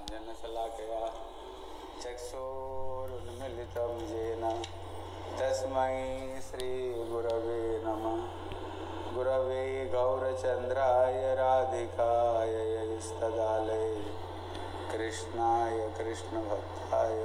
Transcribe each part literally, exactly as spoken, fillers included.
ज्ञानाञ्जनशलाकया चक्षुरुन्मीलितं येन तस्मै श्रीगुरवे नमः। गुरवे गौरचन्द्राय राधिकाय यस्तदालये कृष्णाय कृष्णभक्ताय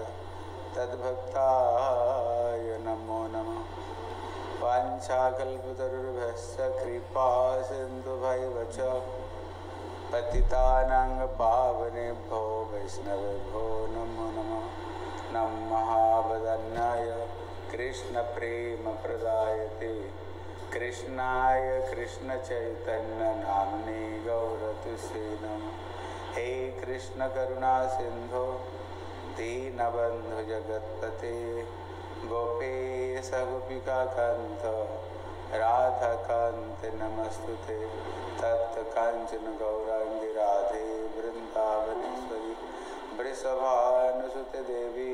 तद्भक्ताय नमो नमः। वाञ्छाकल्पतरुर्भ्यश्च कृपा सिन्धुभैव च पतितानां पावनेभ्यो वैष्णवेभ्यो नमो नमः। नमः वदन्नाय कृष्णप्रेमप्रदायते कृष्णाय कृष्णचैतन्यनाम्ने गौरतुसे नमः। हे कृष्ण करुणा सिंधो दीनबन्धु जगत्पते गोपेश गोपिकान्त राधाकान्त नमस्तुते। तप्तकाञ्चन गौराङ्गी राधे वृन्दावनेश्वरी वृषभानुसुते देवी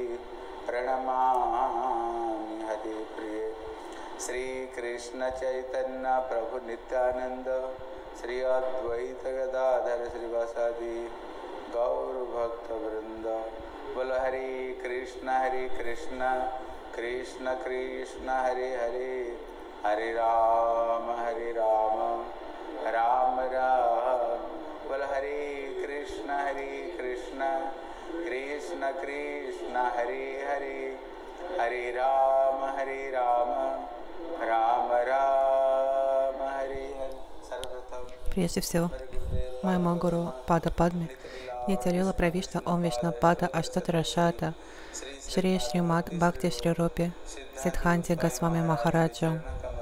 प्रणमामि हरिप्रिये। श्रीकृष्ण चैतन्य प्रभु नित्यानंद श्री अद्वैत गदाधर श्रीवासादि गौर भक्त वृंद। बोल हरे कृष्ण हरे कृष्ण कृष्ण कृष्ण हरे हरे हरे राम हरे राम राम राम। बोल हरे कृष्ण हरे कृष्ण कृष्ण कृष्ण हरे हरे हरे राम हरे राम राम राम हरे हरे। सर्वप्रथम Прежде всего, моему гуру Пада Падме, Нитя-лила Правишна Ом Вишну Пада Аштатара Шата Шри Шримад Бхакти Шри Рупи Сиддханти Госвами Махараджа.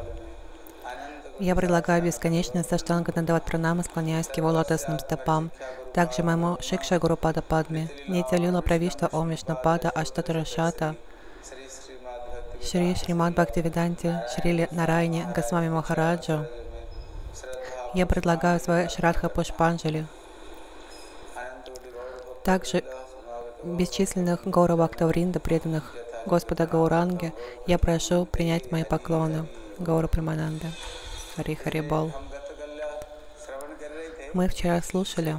Я предлагаю бесконечное саштанга-дандават пранамы, склоняясь к его лотосным стопам. Также моему Шикша Гуру Пада Падме, Нитя-лила Правишна Ом Вишну Пада Аштатара Шата Шри Шримад Бхактивиданти Шри Нарайни Госвами Махараджа. Я предлагаю свои Шрадха Пушпанджали. Также бесчисленных Гаура Бхактавринда, преданных Господа Гауранге, я прошу принять мои поклоны. Гаура Примананда. Хари Хари Бол. Мы вчера слушали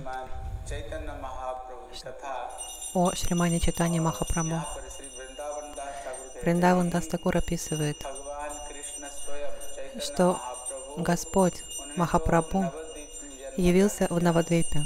о Шримане Чайтанья Махапрабху. Вриндаван Дас Такур описывает, что Господь Махапрабху явился в Навадвипе.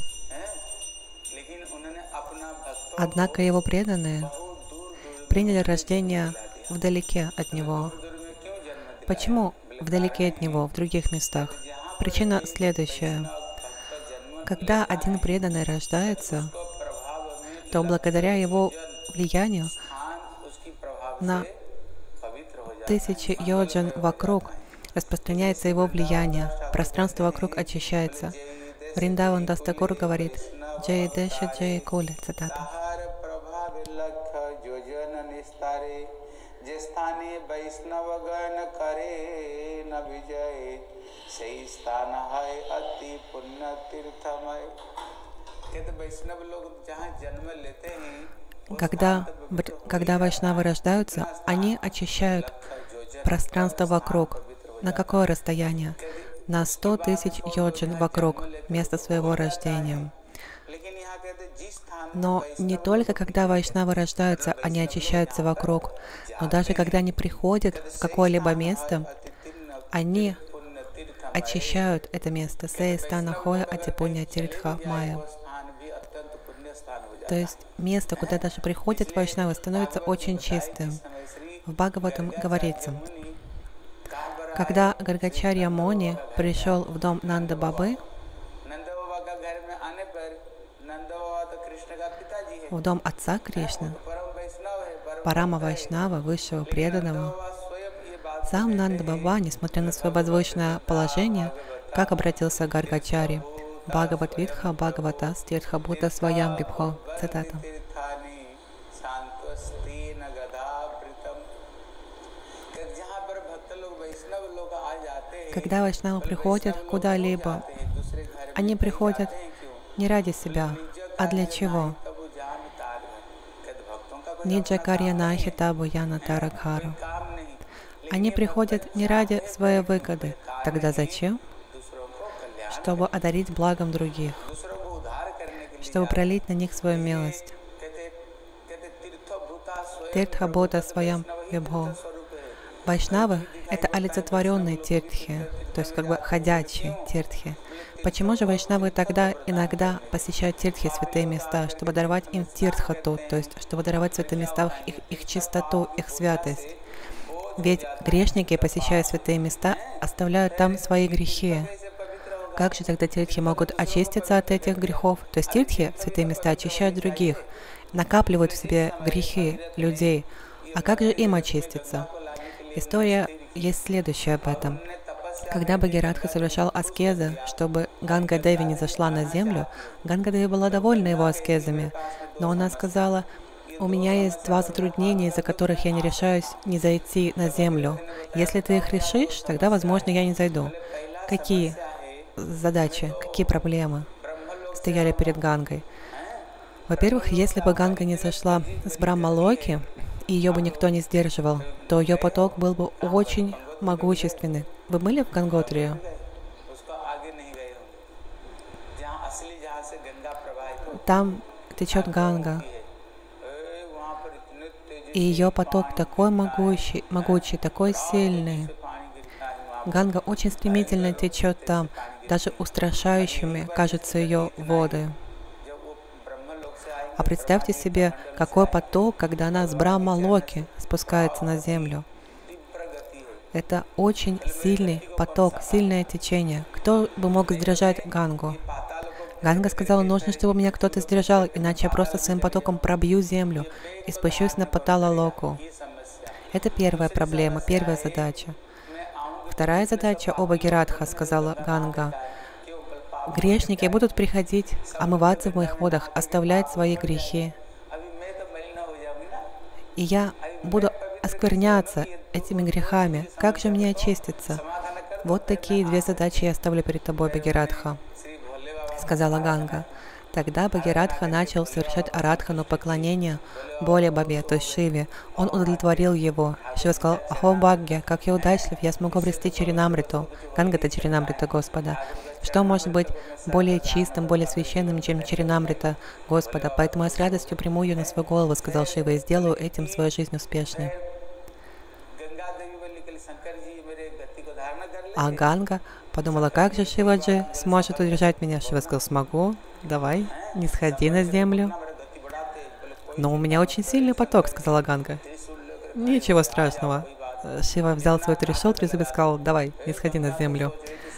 Однако его преданные приняли рождение вдалеке от него. Почему вдалеке от него, в других местах? Причина следующая. Когда один преданный рождается, то благодаря его влиянию на тысячи йоджан вокруг распространяется его влияние, пространство вокруг очищается. Вриндаван Дас Такур говорит: «Джай Деша Джай Кули», цитата. Когда, когда вайшнавы рождаются, они очищают пространство вокруг. На какое расстояние? На сто тысяч йоджин вокруг места своего рождения. Но не только когда вайшнавы рождаются, они очищаются вокруг, но даже когда они приходят в какое-либо место, они очищают это место. Сейстана Хоя Атипуня Тиртха Майя. То есть место, куда даже приходят вайшнавы, становится очень чистым. В Бхагаватам говорится: когда Гаргачарья Муни пришел в дом Нанда Бабы, в дом отца Кришны, Парама Вайшнава, высшего преданного, сам Нанда Баба, несмотря на свое возвышенное положение, как обратился к Гаргачаре? Бхагават Витха Бхагавата Стиртха Бхута Сваям Вибхо. Цитата. Когда вайшнавы приходят куда-либо, они приходят не ради себя, а для чего? Ниджакарьяна Хитабу Яна Таракхару. Они приходят не ради своей выгоды. Тогда зачем? Чтобы одарить благом других, чтобы пролить на них свою милость. Тиртха Бхута Своям Вибхо. Вайшнавы — это олицетворенные тиртхи, то есть как бы ходячие тиртхи. Почему же вайшнавы тогда иногда посещают тиртхи, святые места, чтобы даровать им тиртхату, то есть чтобы даровать святым местам их, их чистоту, их святость? Ведь грешники, посещая святые места, оставляют там свои грехи. Как же тогда тиртхи могут очиститься от этих грехов? То есть тиртхи, святые места, очищают других, накапливают в себе грехи людей. А как же им очиститься? История есть следующая об этом. Когда Бхагиратха совершал аскезы, чтобы Ганга Деви не зашла на землю, Ганга Деви была довольна его аскезами, но она сказала: «У меня есть два затруднения, из-за которых я не решаюсь не зайти на землю. Если ты их решишь, тогда, возможно, я не зайду». Какие задачи, какие проблемы стояли перед Гангой? Во-первых, если бы Ганга не зашла с Брахма-локи, и ее бы никто не сдерживал, то ее поток был бы очень могущественный. Вы были в Ганготри? Там течет Ганга, и ее поток такой могучий, могучий, такой сильный. Ганга очень стремительно течет там, даже устрашающими кажутся ее воды. А представьте себе, какой поток, когда она с Брахма-локи спускается на землю. Это очень сильный поток, сильное течение. Кто бы мог сдержать Гангу? Ганга сказала: нужно, чтобы меня кто-то сдержал, иначе я просто своим потоком пробью землю и спущусь на Патала-локу. Это первая проблема, первая задача. Вторая задача, о Бхагиратха, сказала Ганга: грешники будут приходить, омываться в моих водах, оставлять свои грехи. И я буду оскверняться этими грехами. Как же мне очиститься? Вот такие две задачи я ставлю перед тобой, Бхагиратха, сказала Ганга. Тогда Бхагиратха начал совершать арадхану, поклонение Боле Бабе, то есть Шиве. Он удовлетворил его. Шива сказал: «Ахо Бхагья, как я удачлив, я смогу обрести Чаринамриту». Ганга — это Чаринамрита Господа. Что может быть более чистым, более священным, чем Чаринамрита Господа? Поэтому я с радостью приму ее на свою голову, сказал Шива, и сделаю этим свою жизнь успешной. А Ганга подумала: как же Шиваджи сможет удержать меня? Шива сказал: смогу, давай, не сходи на землю. Но у меня очень сильный поток, сказала Ганга. Ничего страшного. Шива взял свой тришол, трезубец и сказал: давай, не сходи на землю.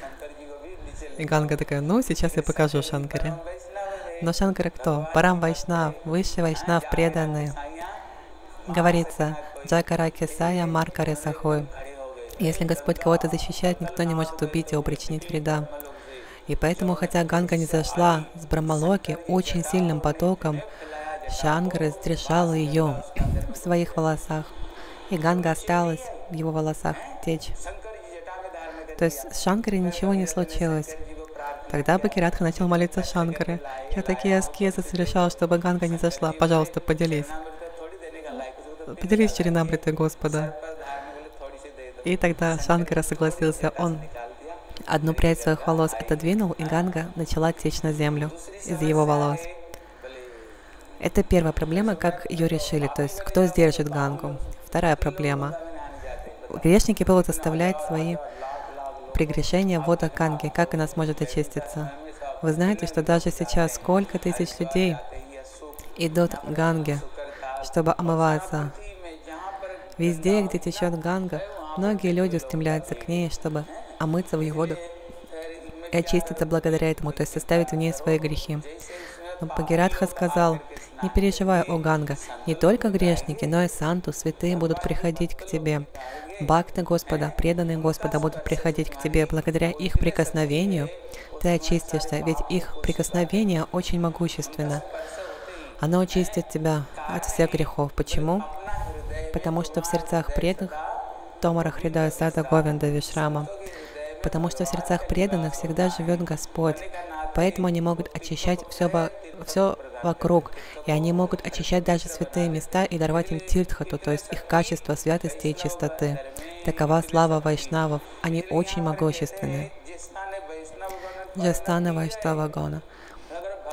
И Ганга такая: ну, сейчас я покажу Шанкаре. Но Шанкара кто? Парам Вайшнав, высший Вайшнав, преданный. Говорится: Джакара Кесая Маркаре Сахой. Если Господь кого-то защищает, никто не может убить его, причинить вреда. И поэтому, хотя Ганга не зашла с Брахма-локи очень сильным потоком, Шанкара сдержала ее в своих волосах, и Ганга осталась в его волосах течь. То есть с Шанкарой ничего не случилось. Тогда Бхагиратха начал молиться Шанкаре: я такие аскезы совершал, чтобы Ганга не зашла. Пожалуйста, поделись. Поделись Чаринамритой Господа. И тогда Шанкара согласился. Он одну прядь своих волос отодвинул, и Ганга начала течь на землю из его волос. Это первая проблема, как ее решили, то есть кто сдержит Гангу. Вторая проблема. Грешники будут оставлять свои прегрешения в водах Ганги. Как она сможет очиститься? Вы знаете, что даже сейчас сколько тысяч людей идут к Ганге, чтобы омываться. Везде, где течет Ганга, многие люди устремляются к ней, чтобы омыться в ее водах и очиститься благодаря этому, то есть оставить в ней свои грехи. Но Бхагиратха сказал: не переживай, о Ганга, не только грешники, но и санту, святые будут приходить к тебе. Бхакты Господа, преданные Господа будут приходить к тебе. Благодаря их прикосновению ты очистишься, ведь их прикосновение очень могущественно. Оно очистит тебя от всех грехов. Почему? Потому что в сердцах преданных Томара Хридая Сада Говинда Вишрама. Потому что в сердцах преданных всегда живет Господь. Поэтому они могут очищать все, во, все вокруг. И они могут очищать даже святые места и даровать им тиртхату, то есть их качество святости и чистоты. Такова слава вайшнавов. Они очень могущественны. Джастана Вайштава Гона.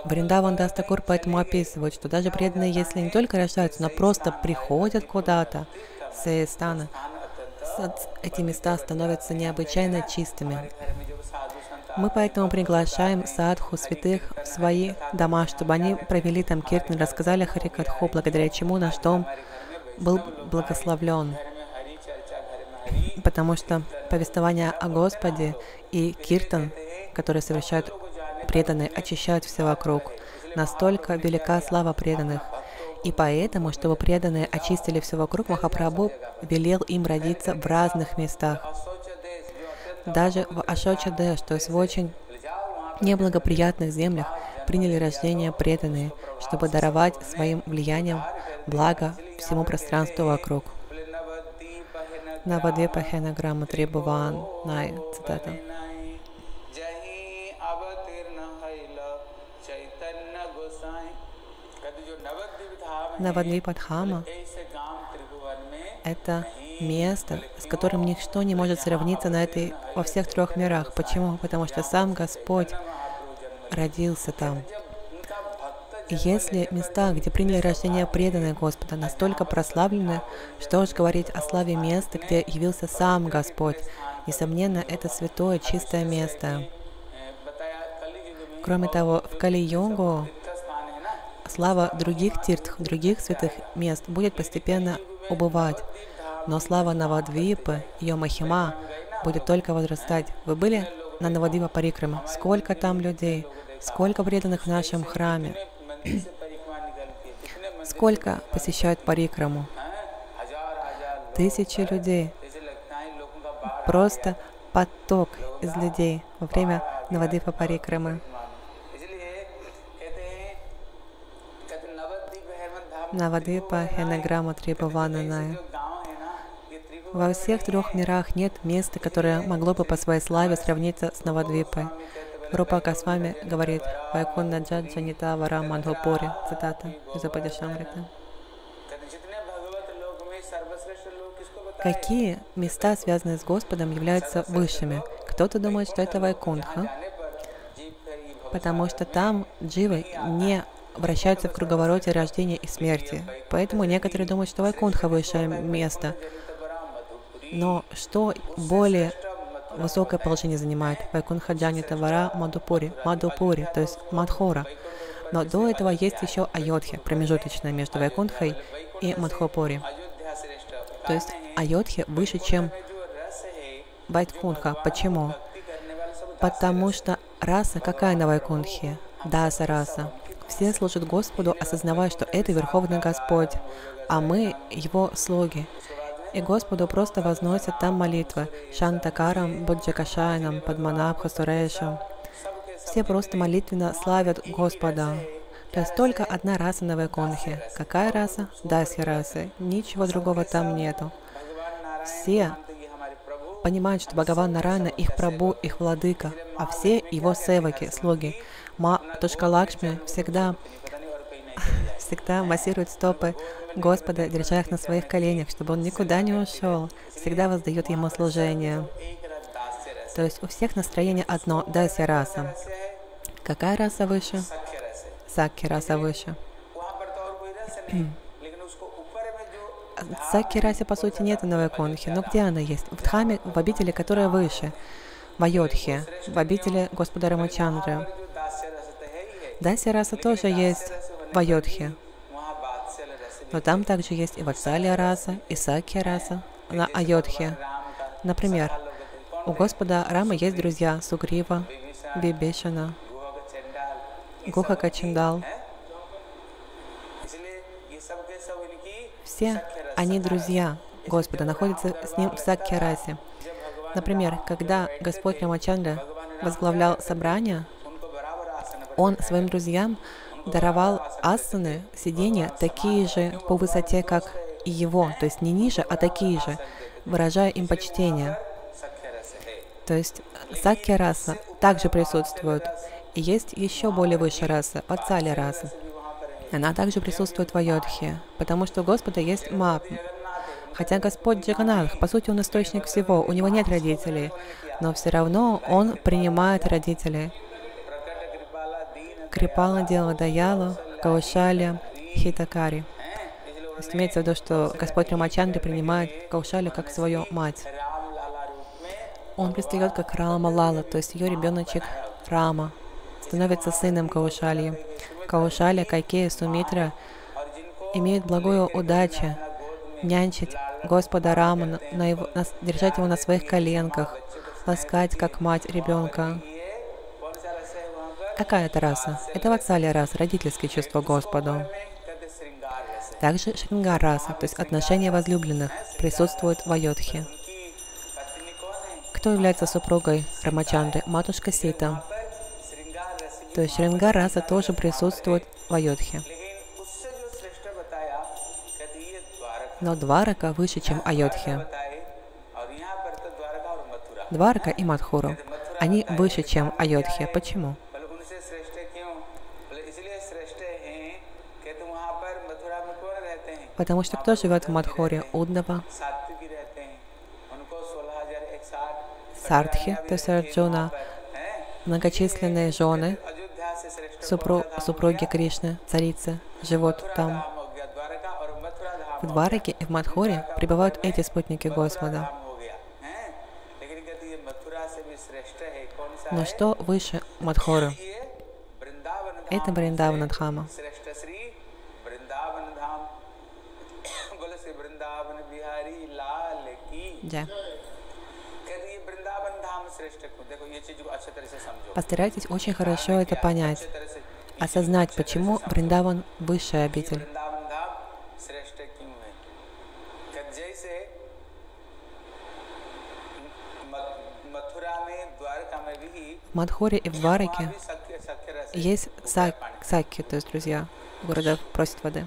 Вриндаван Дас Такур поэтому описывает, что даже преданные, если не только рождаются, но просто приходят куда-то, с стана, эти места становятся необычайно чистыми. Мы поэтому приглашаем садху, святых, в свои дома, чтобы они провели там киртан, рассказали Харикатху, благодаря чему наш дом был благословлен. Потому что повествование о Господе и киртан, которые совершают преданные, очищают все вокруг. Настолько велика слава преданных. И поэтому, чтобы преданные очистили все вокруг, Махапрабху велел им родиться в разных местах. Даже в Ашоча-Деш, то есть в очень неблагоприятных землях, приняли рождение преданные, чтобы даровать своим влиянием благо всему пространству вокруг. Навадвипа Хена Грама Трибуван. Най, цитата. Навадвипадхама — это место, с которым ничто не может сравниться на этой, во всех трех мирах. Почему? Потому что сам Господь родился там. И если места, где приняли рождение преданные Господа, настолько прославлены, что уж говорить о славе места, где явился сам Господь. Несомненно, это святое, чистое место. Кроме того, в Кали-югу слава других тиртх, других святых мест будет постепенно убывать. Но слава Навадвипы, ее махима, будет только возрастать. Вы были на Навадвипа Парикраме? Сколько там людей? Сколько преданных в нашем храме? Сколько посещают Парикраму? Тысячи людей. Просто поток из людей во время Навадвипа Парикрамы. Навадвипа Хенаграма Трибувананай. Во всех трех мирах нет места, которое могло бы по своей славе сравниться с Навадвипой. Рупа Госвами говорит: «Вайкунна джаджанита вара мадхопури», цитата из Упадешамрита. Какие места, связанные с Господом, являются высшими? Кто-то думает, что это Вайкунха, потому что там дживы не вращаются в круговороте рождения и смерти. Поэтому некоторые думают, что Вайкунха — высшее место. Но что более высокое положение занимает? Вайкунха Джанита Вара Мадхупури, Мадхупури, то есть Мадхора. Но до этого есть еще Айодхи, промежуточное между Вайкунхой и Мадхопури. То есть Айодхи выше, чем Вайкунха. Почему? Потому что раса какая на Вайкунхе? Даса раса. Все служат Господу, осознавая, что это Верховный Господь, а мы Его слуги. И Господу просто возносят там молитвы Шантакарам, Буджакашайнам, Падманабха, Сурешам. Все просто молитвенно славят Господа. То есть только одна раса на Вайкунхе. Какая раса? Дасья расы. Ничего другого там нету. Все понимают, что Бхагаван Нарайана их Прабху, их владыка, а все его севаки, слуги. Матушка Лакшми всегда, всегда массирует стопы Господа, держа их на своих коленях, чтобы он никуда не ушел, всегда воздает ему служение. То есть у всех настроение одно, дасья раса. Какая раса выше? Сакхи раса выше. Сакхи расе, по сути, нет на Вайкунхе, но где она есть? В Дхаме, в обители, которая выше. В Айодхе, в обители Господа Рамачандры. Дасья раса тоже есть в Айодхе. Но там также есть и Ватсалья раса, и Сакхи раса на Айодхе. Например, у Господа Рамы есть друзья Сугрива, Вибишана, Гухака Чандал. Все они друзья Господа, находятся с ним в Сакхи расе. Например, когда Господь Рамачандра возглавлял собрание, он своим друзьям даровал асаны, сиденья, такие же по высоте, как и его, то есть не ниже, а такие же, выражая им почтение. То есть Сакхи раса также присутствует. И есть еще более высшая раса, Ватсалья раса. Она также присутствует в Айодхе, потому что у Господа есть Махапрабху. Хотя Господь Джаганнатх, по сути, Он источник всего, у Него нет родителей, но все равно Он принимает родителей. Крипала делала Даялу, Каушалия, Хитакари. То есть имеется в виду, что Господь Рамачандра принимает Каушалию как свою мать. Он предстает как Рама Лала, то есть ее ребеночек Рама становится сыном Каушалии. Каушалия, Кайкея, Сумитра имеют благую удачу нянчить Господа Раму, на его, на, держать его на своих коленках, ласкать как мать ребенка. Какая это раса? Это ватсалия раса, родительские чувства Господу. Также Шрингар раса, то есть отношения возлюбленных, присутствует в Айодхе. Кто является супругой Рамачандры? Матушка Сита. То есть Шрингар раса тоже присутствует в Айодхе. Но Дварака выше, чем Айодхе. Дварака и Мадхуру, они выше, чем Айодхе. Почему? Потому что кто живет в Мадхуре? Уддава, Сардхи, то есть Арджуна, многочисленные жены, супруг, супруги Кришны, царицы, живут там. В Двараке и в Мадхуре пребывают эти спутники Господа. Но что выше Мадхуры? Это Вриндавана-дхама. Да. Постарайтесь очень хорошо это понять, осознать, почему Вриндаван высшая обитель. В Мадхуре и в Двараке есть сак, сакки, то есть друзья, города просят воды.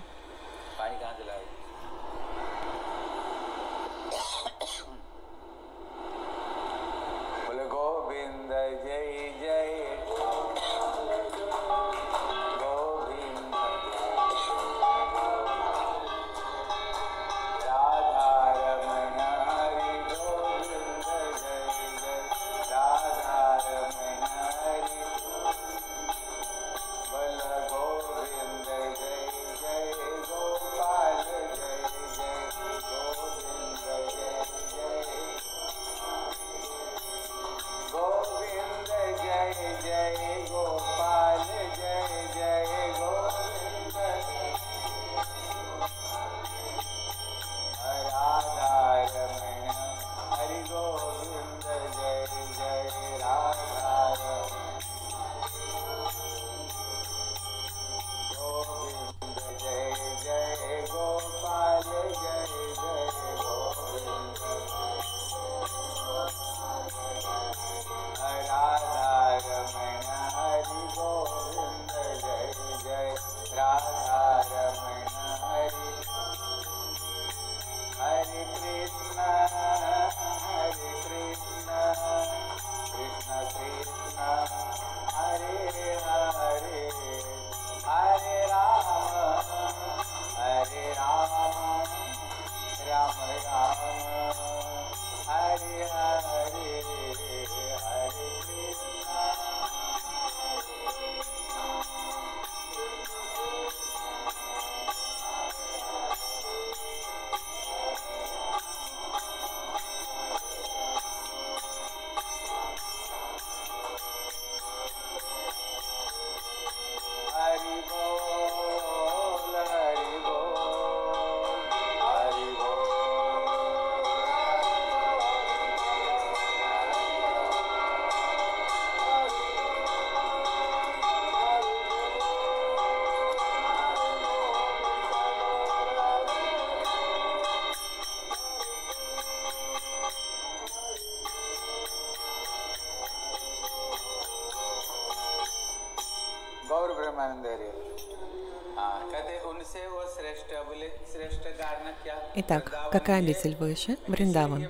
Итак, какая обитель выше? Вриндаван.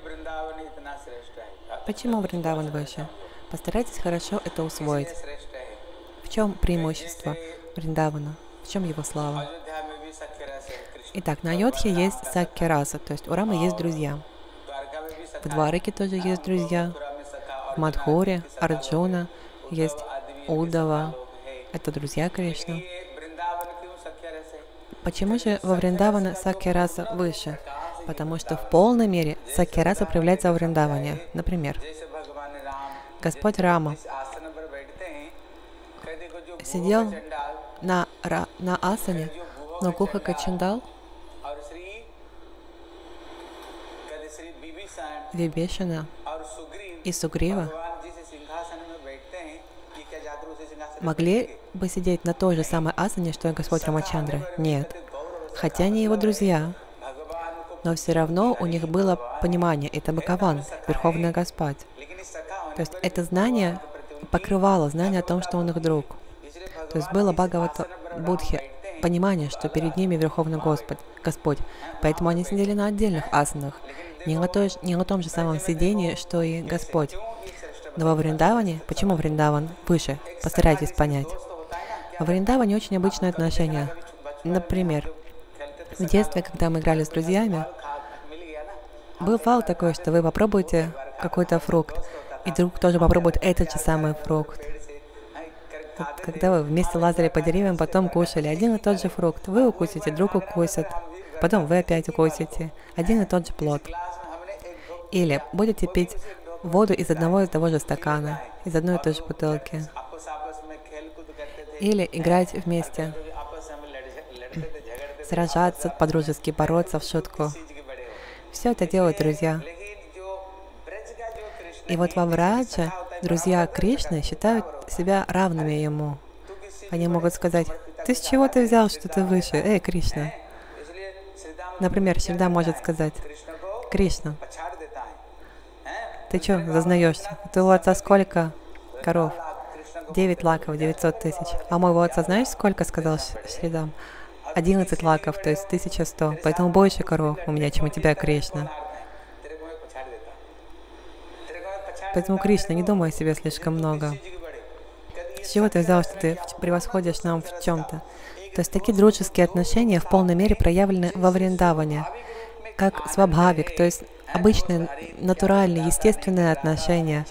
Почему Вриндаван выше? Постарайтесь хорошо это усвоить. В чем преимущество Вриндавана? В чем его слава? Итак, на Айодхе есть Сакья раса, то есть у Рамы есть друзья. В Двараке тоже есть друзья. В Мадхуре, Арджуна, есть Уддава, это друзья Кришны. ये वृंदावन क्यों सख्या रस है? Почему же во Вриндавана Сакья-раса выше? Потому что в полной мере Сакья-раса проявляется во Вриндаване. Например, जैसे भगवान राम Господь Рама इस आसन पर बैठते हैं, कह देखो जो сидел चंडाल на, ра- на асане, но Гуха Качандал, और श्री कहते श्री विभीषण Вибишана और सुग्रीव и Сугрива भगवान जिस सिंहासन में बैठते हैं, ये क्या जाकर उसी सिंहासन में могли бы сидеть на той же самой асане, что и Господь Рамачандра? Нет. Хотя они его друзья, भगवान को, но все равно у них было понимание, это Бхагаван, Верховный Господь. लेकिन इस सखा होने То есть это знание покрывало знание о том, что он их друг. इसलिए То есть было Бхагавата Будхи, понимание, что перед ними Верховный Господь, Господь. Поэтому они сидели на отдельных асанах, не на, той, не на том же самом сидении, что и Господь. Но во Вриндаване, почему Вриндаван выше? Постарайтесь понять. Во Вриндаване очень обычные отношения. Например, в детстве, когда мы играли с друзьями, бывало такое, что вы попробуете какой-то фрукт, и друг тоже попробует этот же самый фрукт. Когда вы вместе лазали по деревьям, потом кушали один и тот же фрукт, вы укусите, друг укусит, потом вы опять укусите, один и тот же плод. Или будете пить воду из одного и того же стакана, из одной и той же бутылки. Или играть вместе, сражаться, по-дружески бороться в шутку. Все это делают друзья. И вот во Врадже друзья Кришны считают себя равными ему. Они могут сказать: «Ты с чего ты взял, что ты выше? Эй, Кришна!» Например, Шридам может сказать: «Кришна, ты что зазнаешься? У твоего отца сколько коров? Девять лаков, девятьсот тысяч. А моего отца знаешь, сколько?» — сказал Шридам. Одиннадцать лаков, то есть тысяча сто. Поэтому больше коров у меня, чем у тебя, Кришна. Поэтому, Кришна, не думай о себе слишком много. С чего ты взял, что ты превосходишь нам в чем-то? То есть такие дружеские отношения в полной мере проявлены во Вриндаване, как свабхавик, то есть обычные, натуральные, естественные отношения.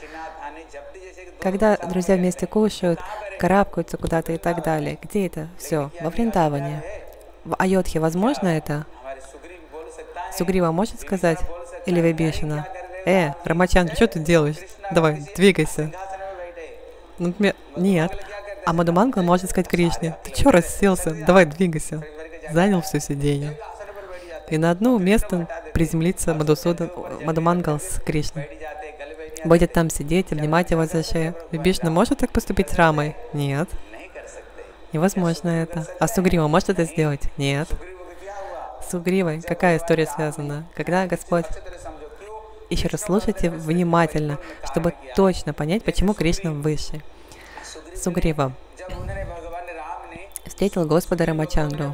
Когда друзья вместе кушают, карабкаются куда-то и так далее. Где это все? Во Вриндаване. В Айодхе возможно это? Сугрива может сказать? Или Вибишана: «Э, Рамачандра, что ты делаешь? Давай, двигайся». Например, нет. А Мадхумангал может сказать Кришне: «Ты что расселся? Давай, двигайся». Занял все сиденье. И на одно место приземлится Мадхусудан, Мадхумангал с Кришной. Будет там сидеть, обнимать его за шею. Вибишна может так поступить с Рамой? Нет. Невозможно это. А Сугрива может это сделать? Нет. С Сугривой какая история связана? Когда Господь... Еще раз слушайте внимательно, чтобы точно понять, почему Кришна выше. Сугрива встретил Господа Рамачандру.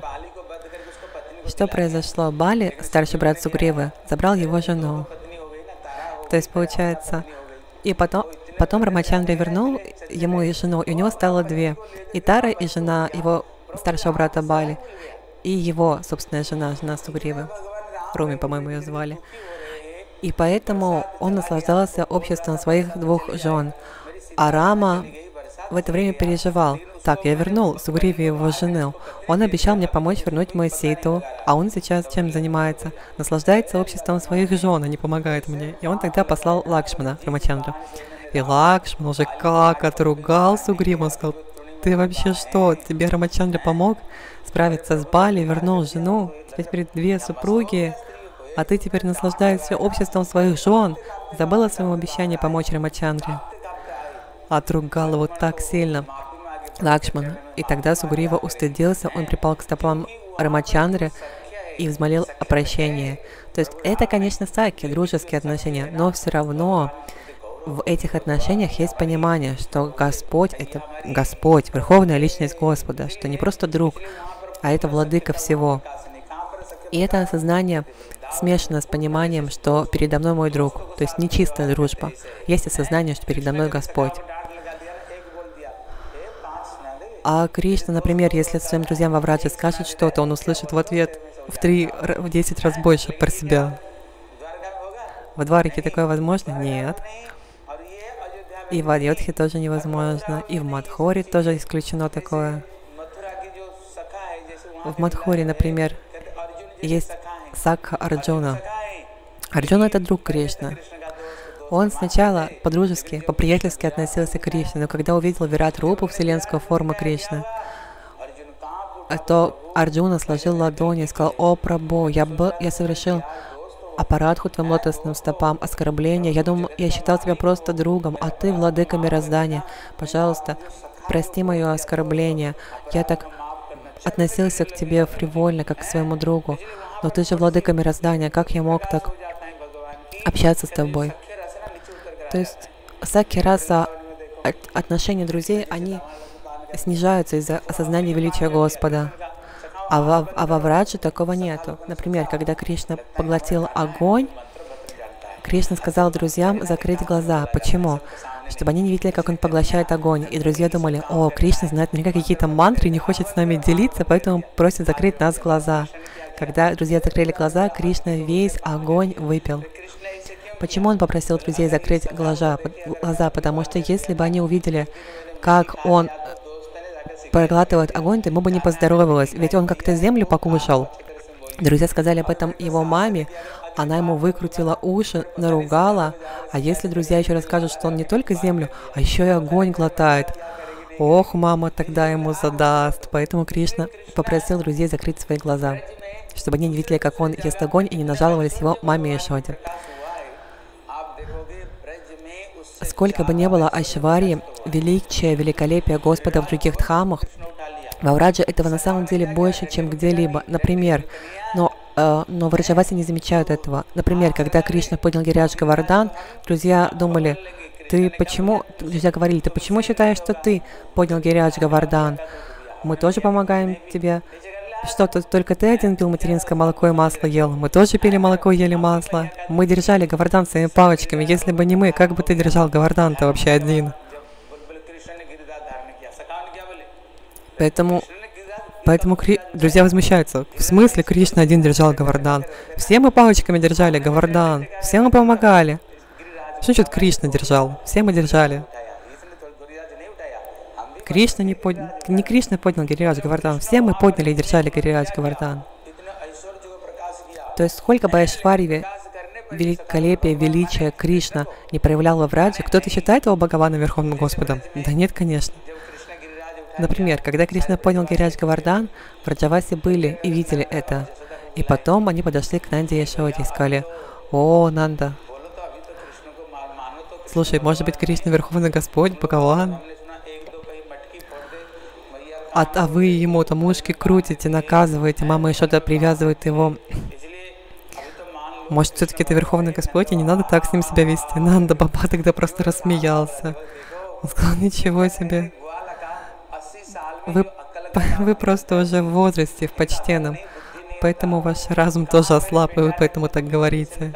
Что произошло? Бали, старший брат Сугривы, забрал его жену. То есть, получается, и потом, потом Рамачандра вернул ему и жену, и у него стало две. И Тара, и жена его старшего брата Бали, и его собственная жена, жена Сугривы. Руми, по-моему, ее звали. И поэтому он наслаждался обществом своих двух жен. А Рама в это время переживал: так, я вернул Сугриве его жену. Он обещал мне помочь вернуть мою Ситу, а он сейчас чем занимается? Наслаждается обществом своих жен, а не помогает мне. И он тогда послал Лакшмана, Рамачандру. И Лакшман уже как отругал Сугриву, он сказал: ты вообще что, тебе Рамачандра помог справиться с Бали, вернул жену, теперь две супруги, а ты теперь наслаждаешься обществом своих жен, забыл о своем обещании помочь Рамачандре. Отругал его так сильно Лакшман. И тогда Сугрива устыдился, он припал к стопам Рамачандры и взмолил о прощении. То есть это, конечно, саки, дружеские отношения, но все равно в этих отношениях есть понимание, что Господь — это Господь, Верховная Личность Господа, что не просто друг, а это Владыка всего. И это осознание смешано с пониманием, что передо мной мой друг, то есть не чистая дружба. Есть осознание, что передо мной Господь. А Кришна, например, если своим друзьям во Врадже скажет что-то, он услышит в ответ в три, в десять раз больше про себя. Во Двараке такое возможно? Нет. И в Айодхе тоже невозможно, и в Мадхуре тоже исключено такое. В Мадхуре, например, есть Сакха Арджуна. Арджуна — это друг Кришны. Он сначала по-дружески, по-приятельски относился к Кришне, но когда увидел Вират Рупу, вселенскую форму Кришны, то Арджуна сложил ладони и сказал: «О, Прабху, я, был, я совершил аппаратху твоим лотосным стопам, оскорбление. Я думал, я считал тебя просто другом, а ты владыка мироздания. Пожалуйста, прости мое оскорбление. Я так относился к тебе фривольно, как к своему другу. Но ты же владыка мироздания, как я мог так общаться с тобой?» То есть сакхи раса, отношения друзей, они снижаются из-за осознания величия Господа. А во, а во Враджи такого нету. Например, когда Кришна поглотил огонь, Кришна сказал друзьям закрыть глаза. Почему? Чтобы они не видели, как он поглощает огонь. И друзья думали: «О, Кришна знает наверняка какие-то мантры, не хочет с нами делиться, поэтому просит закрыть нас глаза». Когда друзья закрыли глаза, Кришна весь огонь выпил. Почему он попросил друзей закрыть глаза? глаза? Потому что если бы они увидели, как он проглатывает огонь, то ему бы не поздоровилось, ведь он как-то землю покушал. Друзья сказали об этом его маме, она ему выкрутила уши, наругала. А если друзья еще расскажут, что он не только землю, а еще и огонь глотает, ох, мама тогда ему задаст. Поэтому Кришна попросил друзей закрыть свои глаза, чтобы они не видели, как он ест огонь, и не нажаловались его маме Ешоде. Сколько бы ни было айшварьи, величия, великолепия Господа в других дхамах, во Врадже этого на самом деле больше, чем где-либо. Например, но, э, но враджаваси не замечают этого. Например, когда Кришна поднял Гирирадж Говардхан, друзья думали: «Ты почему?» Друзья говорили: «Ты почему считаешь, что ты поднял Гирирадж Говардхан? Мы тоже помогаем тебе. Что-то только ты один пил материнское молоко и масло ел. Мы тоже пили молоко и ели масло. Мы держали Говардхан своими палочками. Если бы не мы, как бы ты держал Говардхан-то вообще один?» Поэтому, поэтому Кри... друзья возмущаются. В смысле Кришна один держал Говардхан? Все мы палочками держали Говардхан. Все мы помогали. Что значит Кришна держал? Все мы держали. Кришна не, под... не Кришна поднял Гирирадж Говардхан. Все мы подняли и держали Гирирадж Говардхан. То есть сколько бы айшварьи, великолепия, величия Кришна не проявлял во Врадже, кто-то считает его Бхагаваном Верховным Господом? Да нет, конечно. Например, когда Кришна поднял Гирирадж Говардхан, враджаваси были и видели это. И потом они подошли к Нанде и Ешоде и сказали: «О, Нанда, слушай, может быть, Кришна Верховный Господь, Бхагаван? А, а вы ему там ушки крутите, наказываете, мама Ешода привязывает его. Может, все-таки это Верховный Господь, и не надо так с ним себя вести?» Нанда Баба тогда просто рассмеялся. Он сказал: «Ничего себе. Вы, вы просто уже в возрасте, в почтенном, поэтому ваш разум тоже ослаб, и вы поэтому так говорите».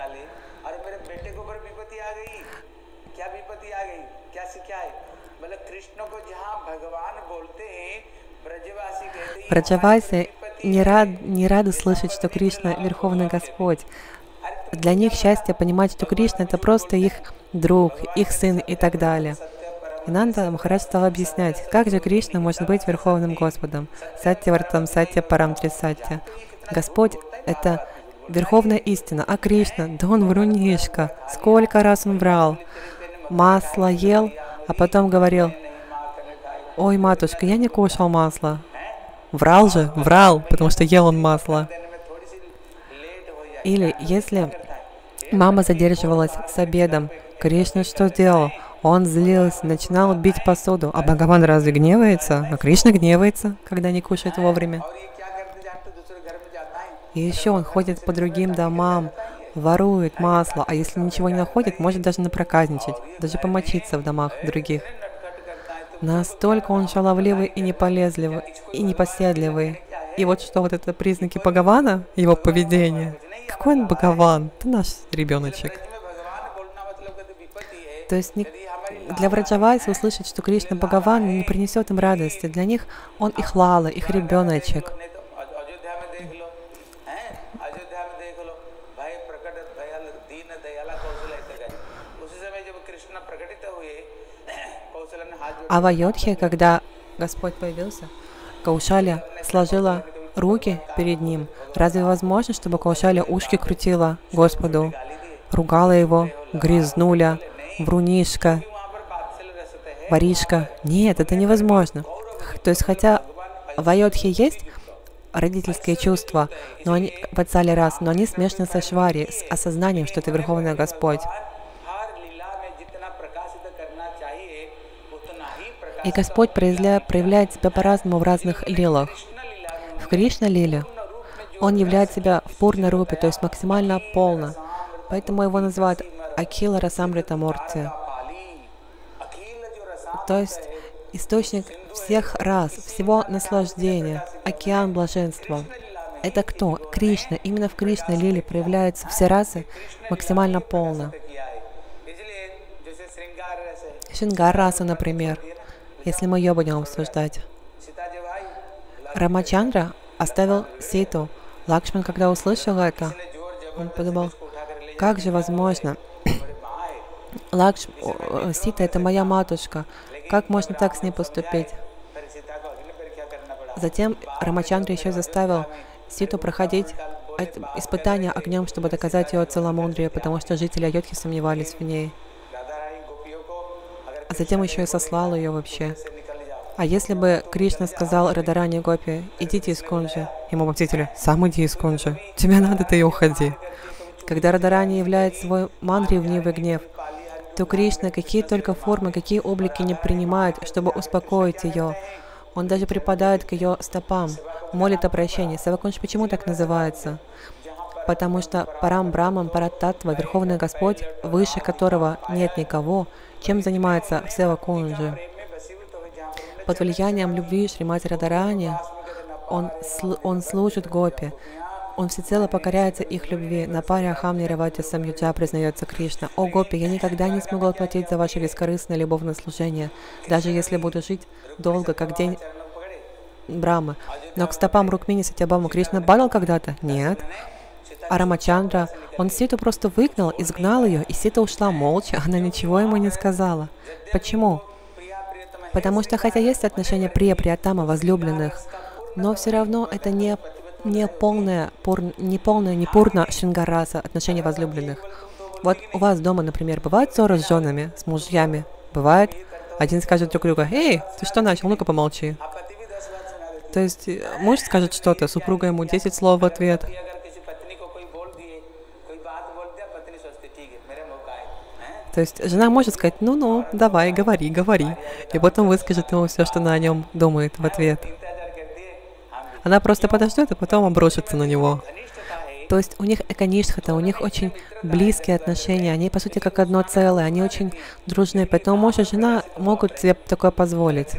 Враджаваси не, рад, не рады слышать, что Кришна — Верховный Господь. Для них счастье понимать, что Кришна — это просто их друг, их сын и так далее. И Нанда Махарадж стал объяснять, как же Кришна может быть Верховным Господом. Сатья Вартам, Сатья Парам Трисатья. Господь — это Верховная истина, а Кришна, да он врунишка. Сколько раз он врал. Масло ел, а потом говорил: «Ой, матушка, я не кушал масло». Врал же, врал, потому что ел он масло. Или если мама задерживалась с обедом, Кришна что делал? Он злился, начинал бить посуду. А Бхагаван разве гневается? А Кришна гневается, когда не кушает вовремя. И еще он ходит по другим домам, ворует масло, а если ничего не находит, может даже напроказничать, даже помочиться в домах других. Настолько он шаловливый и неполезливый, и непоседливый. И вот что, вот это признаки Бхагавана, его поведения. Какой он Бхагаван? Это наш ребеночек. То есть не, для враджаваси услышать, что Кришна Бхагаван, не принесет им радости. Для них он их лала, их ребеночек. А в Айодхе, когда Господь появился, Каушалия сложила руки перед ним. Разве возможно, чтобы Каушалия ушки крутила Господу, ругала его, грязнуля, врунишка, воришка? Нет, это невозможно. То есть, хотя в Айодхе есть родительские чувства, но они в Ватсале раз, но они смешаны со Швари, с осознанием, что это Верховный Господь. И Господь проявляет себя по-разному в разных лилах. В Кришна-лиле Он являет себя в пурна-рупе, то есть максимально полно. Поэтому его называют Акила Расамрита Мурти. То есть источник всех рас, всего наслаждения, океан блаженства. Это кто? Кришна. Именно в Кришна-лиле проявляются все расы максимально полно. Шингар-раса, например, если мы ее будем обсуждать. Рамачандра оставил Ситу. Лакшман, когда услышал это, он подумал, как же возможно? Лакш... Сита — это моя матушка. Как можно так с ней поступить? Затем Рамачандра еще заставил Ситу проходить испытания огнем, чтобы доказать ее целомудрие, потому что жители Айодхи сомневались в ней. А затем еще и сослал ее вообще. А если бы Кришна сказал Радарани Гопи, идите из Кунджи, ему бы ответили, сам иди из Кунджи, тебе надо, ты и уходи. Когда Радарани являет свой ман ревнивый гнев, то Кришна какие только формы, какие облики не принимает, чтобы успокоить ее. Он даже припадает к ее стопам, молит о прощении. Севакунж почему так называется? Потому что Парам Брамам Параттатва, Верховный Господь, выше которого нет никого, чем занимается Севакунджи. Под влиянием любви Шримати Радарани он, сл он служит Гопи. Он всецело покоряется их любви. На паре Ахам Ниравати Самюджа признается Кришна. «О, Гопи, я никогда не смогу отплатить за ваше бескорыстное любовное служение, даже если буду жить долго, как день Брамы. Но к стопам Рукмини Сатьябамы Кришна падал когда-то? Нет. А Рамачандра, он Ситу просто выгнал, изгнал ее, и Сита ушла молча, она ничего ему не сказала. Почему? Потому что хотя есть отношения прия-приятама, возлюбленных, но все равно это не, не полное, пур, не полное, не пурна шингараса отношения возлюбленных. Вот у вас дома, например, бывают ссоры с женами, с мужьями? Бывает. Один скажет друг другу: «Эй, ты что начал? Ну-ка помолчи». То есть муж скажет что-то, супруга ему десять слов в ответ. То есть жена может сказать: ну-ну, давай, говори, говори. И потом выскажет ему все, что она о нем думает в ответ. Она просто подождет, а потом обрушится на него. То есть у них экоништхата, у них очень близкие отношения, они по сути как одно целое, они очень дружные, поэтому муж и жена могут себе такое позволить.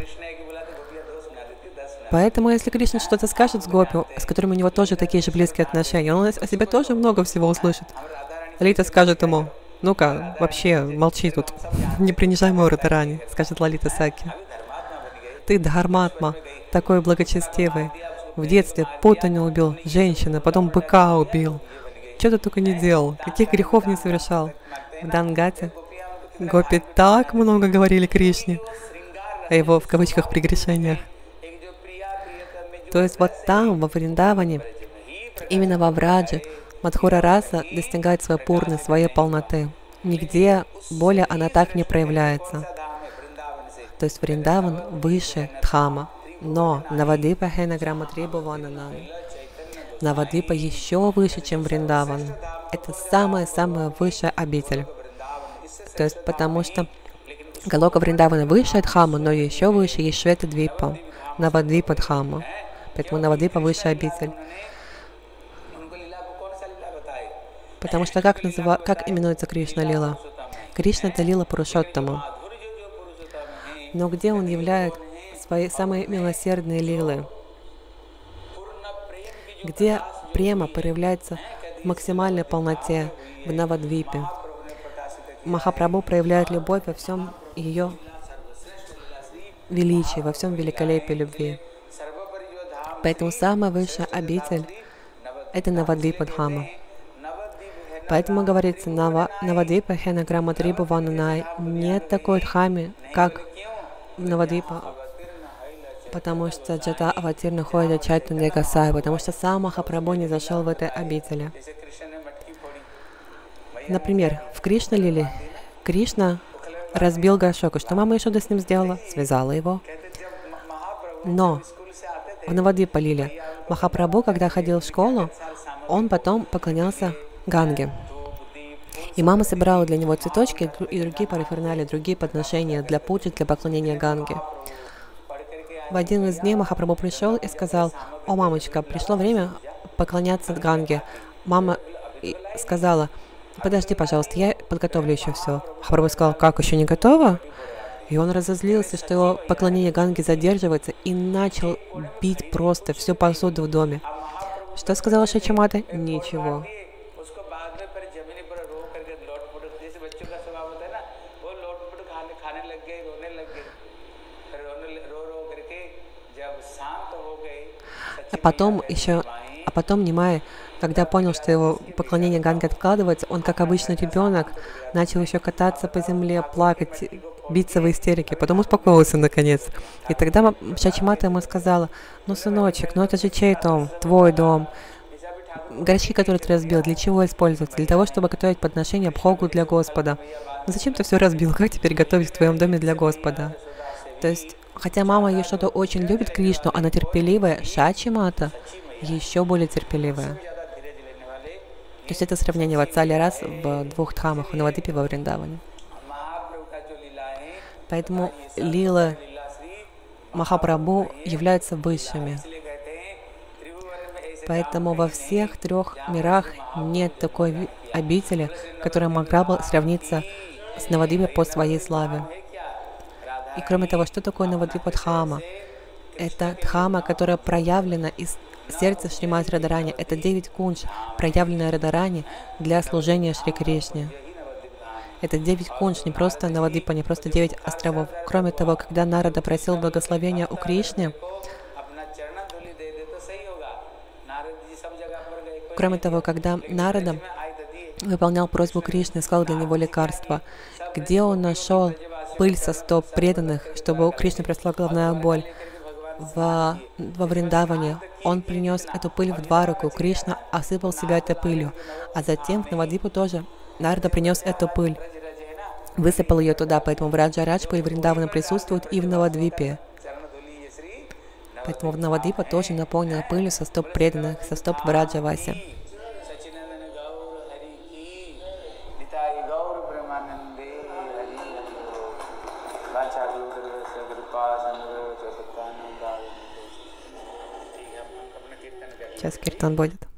Поэтому если Кришна что-то скажет с Гопи, с которыми у него тоже такие же близкие отношения, он о себе тоже много всего услышит. Лалита скажет ему: «Ну-ка, вообще, молчи тут, не принижай мою Радарани», скажет Лалита Саки. «Ты Дхарматма, такой благочестивый. В детстве путаню убил, женщина, потом быка убил. Что ты только не делал, каких грехов не совершал». В Дангате Гопи так много говорили Кришне о его, в кавычках, прегрешениях. То есть вот там, во Вриндаване, именно во Врадже, Мадхура раса достигает своей пурны, своей полноты. Нигде более она так не проявляется. То есть Вриндаван выше Дхама. Но Навадипа Хенаграма Трибувананан. Навадипа еще выше, чем Вриндаван. Это самая-самая высшая обитель. То есть потому что Галока Вриндавана выше Дхама, но еще выше есть Швета Двипа, Навадипа Дхама. Поэтому Навадипа высшая обитель. Потому что как, называ... как именуется Кришна Лила? Кришна — это Лила Пурушоттама. Но где он являет свои самые милосердные лилы? Где према проявляется в максимальной полноте, в Навадвипе? Махапрабху проявляет любовь во всем ее величии, во всем великолепии любви. Поэтому самая высшая обитель — это Навадвипа Дхама. Поэтому говорится, Навадвипа Хена Граматрибу Ванунай, нет такой дхами, как Навадвипа, потому что Джата Аватирна ходит Чайтанья Гасай, потому что сам Махапрабху не зашел в этой обители. Например, в Кришна Лиле Кришна разбил горшок, и что мама Ешода с ним сделала? Связала его. Но в Навадвипа Лиле Махапрабху, когда ходил в школу, он потом поклонялся Ганге. И мама собирала для него цветочки и другие параферналии, другие подношения для пуджи, для поклонения Ганге. В один из дней Махапрабху пришел и сказал: «О, мамочка, пришло время поклоняться Ганге». Мама сказала: «Подожди, пожалуйста, я подготовлю еще все». Махапрабху сказал: «Как, еще не готово?» И он разозлился, что его поклонение Ганге задерживается, и начал бить просто всю посуду в доме. Что сказала Шачимата? Ничего. А потом еще, а потом Нимай, когда понял, что его поклонение Ганге откладывается, он, как обычный ребенок, начал еще кататься по земле, плакать, биться в истерике. Потом успокоился наконец. И тогда Шачимата ему сказала: «Ну, сыночек, ну это же чей дом? Твой дом. Горшки, которые ты разбил, для чего используются? Для того, чтобы готовить подношения Бхогу для Господа. Ну, зачем ты все разбил? Как теперь готовить в твоем доме для Господа?» То есть, хотя мама Ешода очень любит Кришну, она терпеливая, Шачимата еще более терпеливая. То есть это сравнение Ватсали раз в двух дхамах, в Навадвипе, во Вриндаване. Поэтому лила Махапрабху являются высшими. Поэтому во всех трех мирах нет такой обители, которая могла бы сравниться с Навадвипой по своей славе. И кроме того, что такое Навадвипа Дхама? Это дхама, которая проявлена из сердца Шримати Радарани. Это девять кунж, проявленные Радарани для служения Шри Кришне. Это девять кунж, не просто Навадвипа, не просто девять островов. Кроме того, когда Нарада просил благословения у Кришны, кроме того, когда Нарада выполнял просьбу Кришны, искал для него лекарства, где он нашел пыль со стоп преданных, чтобы у Кришны прошла головная боль? В, во Вриндаване он принес эту пыль в Двараку, Кришна осыпал себя этой пылью, а затем в Навадвипу тоже Нарада принес эту пыль, высыпал ее туда, поэтому в Раджарадж пыль Вриндавана присутствует и в Навадвипе. Поэтому в Навадвипа тоже наполнена пылью со стоп преданных, со стоп Враджаваси. Сейчас киртан будет.